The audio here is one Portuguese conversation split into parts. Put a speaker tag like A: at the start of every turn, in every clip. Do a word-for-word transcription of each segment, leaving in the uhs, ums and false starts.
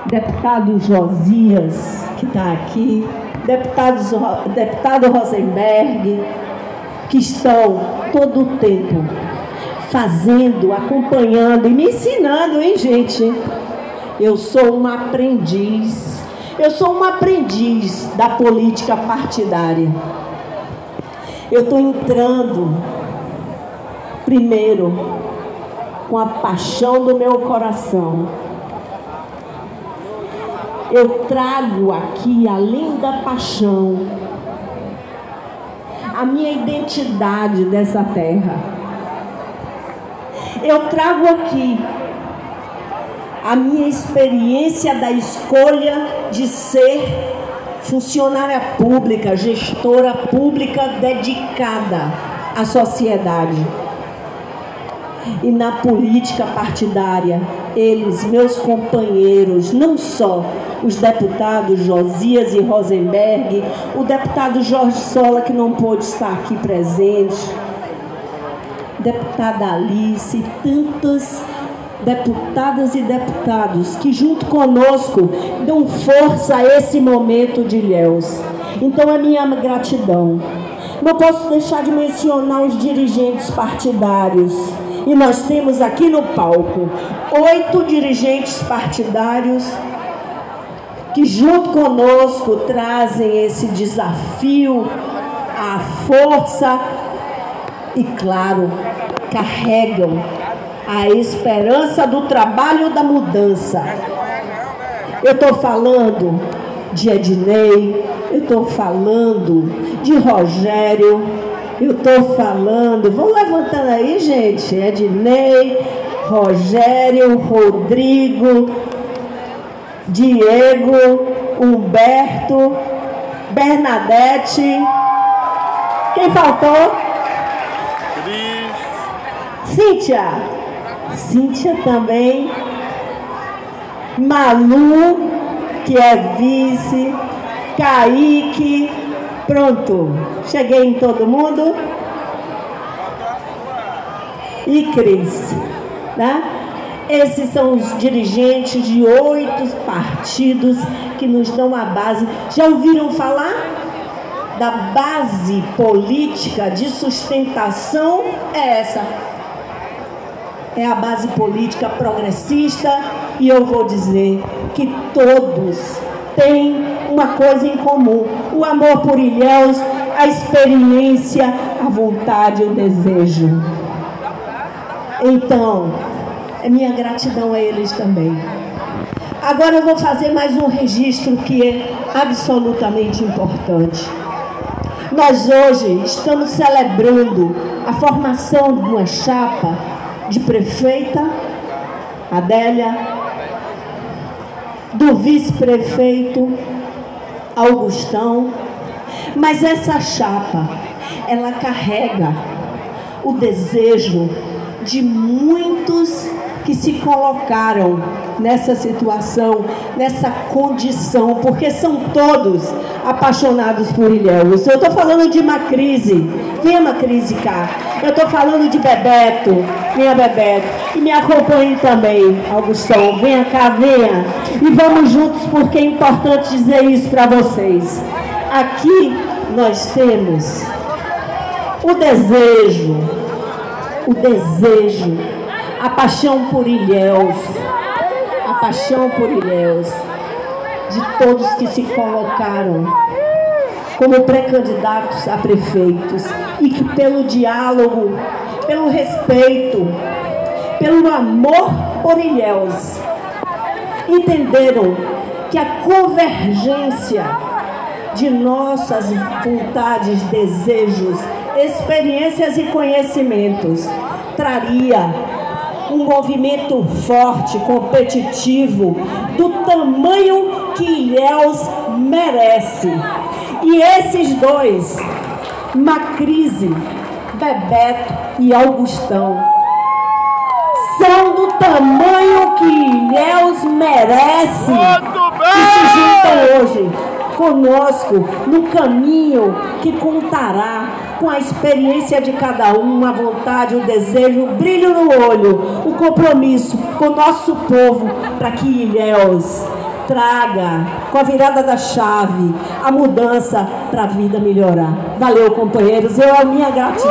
A: deputado Josias, que está aqui, deputado, deputado Rosenberg, que estão todo o tempo fazendo, acompanhando e me ensinando, hein, gente? Eu sou uma aprendiz, eu sou uma aprendiz da política partidária. Eu estou entrando, primeiro, com a paixão do meu coração. Eu trago aqui, além da paixão, a minha identidade dessa terra. Eu trago aqui a minha experiência da escolha de ser funcionária pública, gestora pública dedicada à sociedade. E na política partidária, eles, meus companheiros, não só os deputados Josias e Rosenberg, o deputado Jorge Sola, que não pôde estar aqui presente, deputada Alice, tantas deputadas e deputados que junto conosco dão força a esse momento de Ilhéus. Então é minha gratidão. Não posso deixar de mencionar os dirigentes partidários. E nós temos aqui no palco oito dirigentes partidários que junto conosco trazem esse desafio, a força e, claro, carregam a esperança do trabalho da mudança. Eu estou falando de Ednei, eu estou falando de Rogério, eu estou falando, vão levantando aí, gente, Ednei, Rogério, Rodrigo, Diego, Humberto, Bernadette, quem faltou? Cíntia, Cíntia também, Malu, que é vice, Kaique, pronto, cheguei em todo mundo, e Cris, né? Esses são os dirigentes de oito partidos que nos dão a base. Já ouviram falar da base política de sustentação? É essa. É a base política progressista, e eu vou dizer que todos têm uma coisa em comum: o amor por Ilhéus, a experiência, a vontade e o desejo. Então, é minha gratidão a eles também. Agora eu vou fazer mais um registro que é absolutamente importante. Nós hoje estamos celebrando a formação de uma chapa de prefeita, Adélia, do vice-prefeito, Augustão, mas essa chapa, ela carrega o desejo de muitos que se colocaram nessa situação, nessa condição, porque são todos apaixonados por Ilhéus. Eu estou falando de Macrise, venha Macrise cá. Eu estou falando de Bebeto, venha Bebeto. E me acompanhe também, Augustão, venha cá, venha. E vamos juntos, porque é importante dizer isso para vocês. Aqui nós temos o desejo, o desejo, a paixão por Ilhéus, a paixão por Ilhéus, de todos que se colocaram como pré-candidatos a prefeitos e que pelo diálogo, pelo respeito, pelo amor por Ilhéus, entenderam que a convergência de nossas vontades, desejos, experiências e conhecimentos traria um movimento forte, competitivo, do tamanho que Ilhéus merece. E esses dois, Macrise, Bebeto e Augustão, são do tamanho que Ilhéus merece e se juntam hoje conosco no caminho que contará com a experiência de cada um, a vontade, o desejo, o brilho no olho, o compromisso com o nosso povo, para que Ilhéus traga, com a virada da chave, a mudança para a vida melhorar. Valeu, companheiros. Eu, a minha gratidão.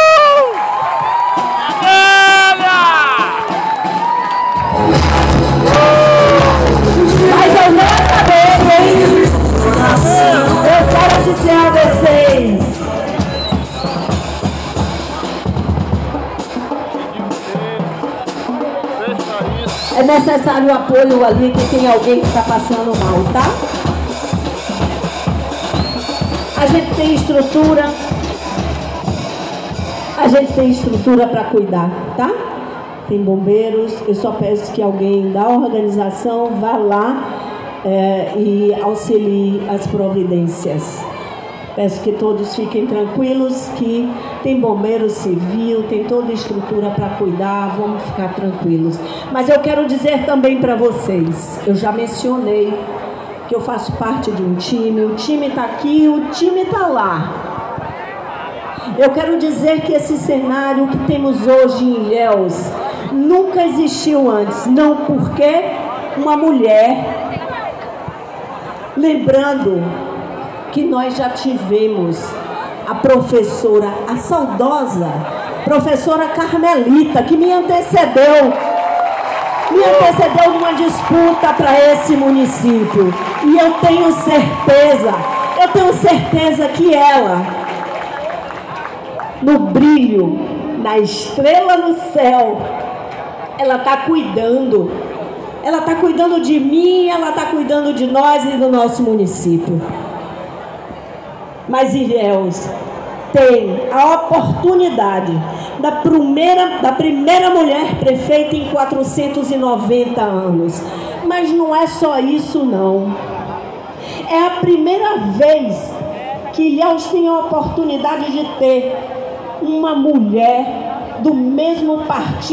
A: Mas eu não acabei, hein? Eu quero dizer a vocês. É necessário o apoio ali, que tem alguém que está passando mal, tá? A gente tem estrutura. A gente tem estrutura para cuidar, tá? Tem bombeiros. Eu só peço que alguém da organização vá lá é, e auxilie as providências. Peço que todos fiquem tranquilos, que tem bombeiro civil, tem toda a estrutura para cuidar, vamos ficar tranquilos. Mas eu quero dizer também para vocês, eu já mencionei que eu faço parte de um time, o time está aqui, o time está lá. Eu quero dizer que esse cenário que temos hoje em Ilhéus nunca existiu antes, não porque uma mulher, lembrando que nós já tivemos a professora, a saudosa professora Carmelita, que me antecedeu, me antecedeu numa disputa para esse município. E eu tenho certeza, eu tenho certeza que ela, no brilho, na estrela no céu, ela está cuidando, ela está cuidando de mim, ela está cuidando de nós e do nosso município. Mas Ilhéus tem a oportunidade da primeira, da primeira mulher prefeita em quatrocentos e noventa anos. Mas não é só isso, não. É a primeira vez que Ilhéus tem a oportunidade de ter uma mulher do mesmo partido